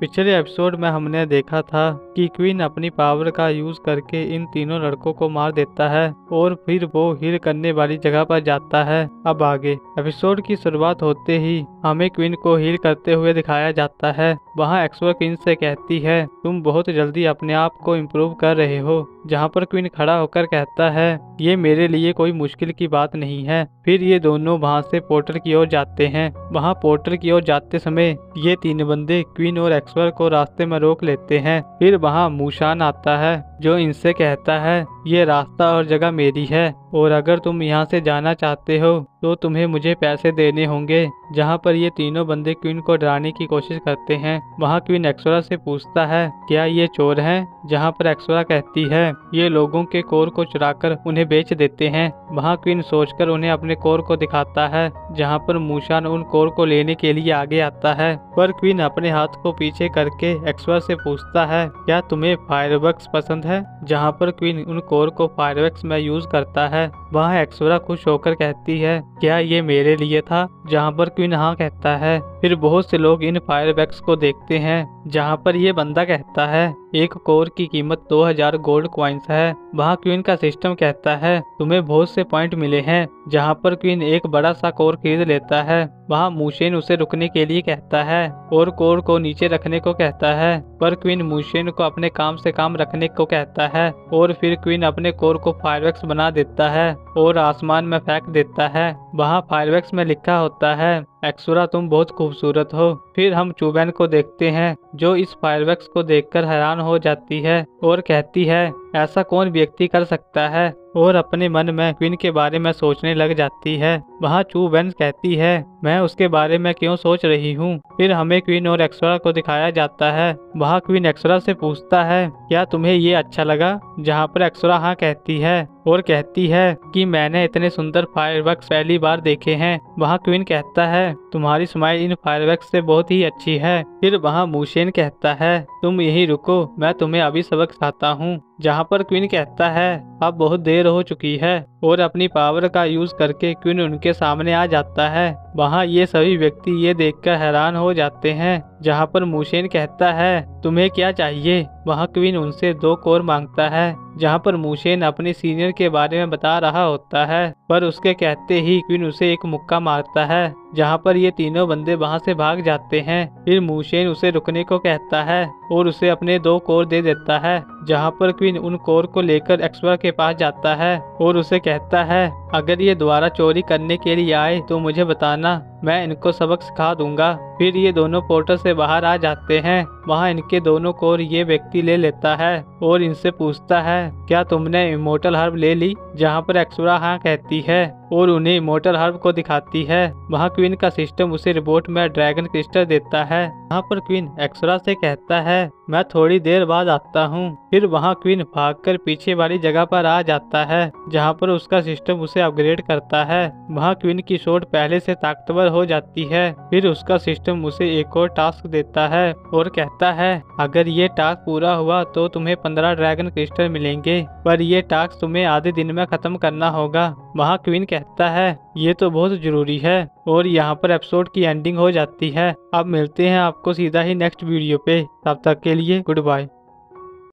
पिछले एपिसोड में हमने देखा था कि क्वीन अपनी पावर का यूज करके इन तीनों लड़कों को मार देता है और फिर वो हील करने वाली जगह पर जाता है। अब आगे एपिसोड की शुरुआत होते ही हमें क्वीन को हील करते हुए दिखाया जाता है। वहाँ एक्सवर क्वीन से कहती है तुम बहुत जल्दी अपने आप को इम्प्रूव कर रहे हो, जहाँ पर क्वीन खड़ा होकर कहता है ये मेरे लिए कोई मुश्किल की बात नहीं है। फिर ये दोनों वहाँ से पोर्टल की ओर जाते हैं। वहाँ पोर्टल की ओर जाते समय ये तीन बंदे क्वीन और एक्सवर को रास्ते में रोक लेते हैं। फिर वहाँ मूशान आता है जो इनसे कहता है ये रास्ता और जगह मेरी है और अगर तुम यहाँ से जाना चाहते हो तो तुम्हें मुझे पैसे देने होंगे। जहाँ पर ये तीनों बंदे क्वीन को डराने की कोशिश करते हैं। वहाँ क्वीन एक्सोरा से पूछता है क्या ये चोर हैं? जहाँ पर एक्सोरा कहती है ये लोगों के कोर को चुराकर उन्हें बेच देते हैं। वहाँ क्वीन सोचकर उन्हें अपने कोर को दिखाता है, जहाँ पर मूशान उन कोर को लेने के लिए आगे आता है। पर क्वीन अपने हाथ को पीछे करके एक्सोरा से पूछता है क्या तुम्हें फायरवर्क्स पसंद है? जहाँ पर क्वीन उन कोर को फायरवर्क्स में यूज करता है। वहाँ एक्सोरा खुश होकर कहती है क्या ये मेरे लिए था? जहाँ पर क्वीन हाँ कहता है। फिर बहुत से लोग इन फायरवर्क्स को देखते हैं, जहाँ पर ये बंदा कहता है एक कोर की कीमत 2000 गोल्ड क्वाइंस है। वहाँ क्वीन का सिस्टम कहता है तुम्हें बहुत से पॉइंट मिले हैं। जहाँ पर क्वीन एक बड़ा सा कोर खरीद लेता है। वहाँ मूशेन उसे रुकने के लिए कहता है और कोर को नीचे रखने को कहता है, पर क्वीन मूशेन को अपने काम से काम रखने को कहता है और फिर क्वीन अपने कोर को फायरवर्क्स बना देता है और आसमान में फेंक देता है। वहाँ फायरवर्क्स में लिखा होता है एक्सोरा तुम बहुत खूबसूरत हो। फिर हम चूबैन को देखते हैं जो इस फायरवर्क्स को देखकर हैरान हो जाती है और कहती है ऐसा कौन व्यक्ति कर सकता है, और अपने मन में क्वीन के बारे में सोचने लग जाती है। वहाँ चूबैन कहती है मैं उसके बारे में क्यों सोच रही हूँ। फिर हमें क्वीन और एक्सोरा को दिखाया जाता है। वहाँ क्वीन एक्सोरा से पूछता है क्या तुम्हें ये अच्छा लगा? जहाँ पर एक्सोरा हाँ कहती है और कहती है कि मैंने इतने सुंदर फायरवर्क्स पहली बार देखे हैं। वहाँ क्वीन कहता है तुम्हारी स्माइल इन फायरवर्क्स से बहुत ही अच्छी है। फिर वहाँ मूशेन कहता है तुम यहीं रुको, मैं तुम्हें अभी सबक सिखाता हूँ। जहाँ पर क्वीन कहता है अब बहुत देर हो चुकी है और अपनी पावर का यूज करके क्वीन उनके सामने आ जाता है। वहाँ ये सभी व्यक्ति ये देखकर हैरान हो जाते हैं। जहाँ पर मूशेन कहता है तुम्हें क्या चाहिए? वहाँ क्वीन उनसे 2 कोर मांगता है। जहाँ पर मूशेन अपने सीनियर के बारे में बता रहा होता है, पर उसके कहते ही क्वीन उसे एक मुक्का मारता है। जहाँ पर ये तीनों बंदे वहाँ से भाग जाते हैं। फिर मूशेन उसे रुकने को कहता है और उसे अपने 2 कोर दे देता है। जहाँ पर क्वीन उन कोर को लेकर एक्सवर के पास जाता है और उसे कहता है अगर ये दोबारा चोरी करने के लिए आए तो मुझे बताना, मैं इनको सबक सिखा दूंगा। फिर ये दोनों पोर्टल से बाहर आ जाते हैं। वहाँ इनके दोनों कोर ये व्यक्ति ले लेता है और इनसे पूछता है क्या तुमने इमोर्टल हर्ब ले ली? जहाँ पर एक्सोरा हाँ कहती है और उन्हें इमोर्टल हर्ब को दिखाती है। वहाँ क्वीन का सिस्टम उसे रिपोर्ट में ड्रैगन क्रिस्टल देता है। वहाँ पर क्वीन एक्सोरा से कहता है मैं थोड़ी देर बाद आता हूँ। फिर वहाँ क्वीन भागकर पीछे वाली जगह पर आ जाता है, जहाँ पर उसका सिस्टम उसे अपग्रेड करता है। वहाँ क्वीन की शॉट पहले से ताकतवर हो जाती है। फिर उसका सिस्टम उसे एक और टास्क देता है और कहता है अगर ये टास्क पूरा हुआ तो तुम्हें 15 ड्रैगन क्रिस्टल मिलेंगे, पर ये टास्क तुम्हें आधे दिन में खत्म करना होगा। वहाँ क्वीन कहता है ये तो बहुत जरूरी है और यहाँ पर एपिसोड की एंडिंग हो जाती है। अब मिलते हैं आपको सीधा ही नेक्स्ट वीडियो पे, तब तक के लिए गुड बाय।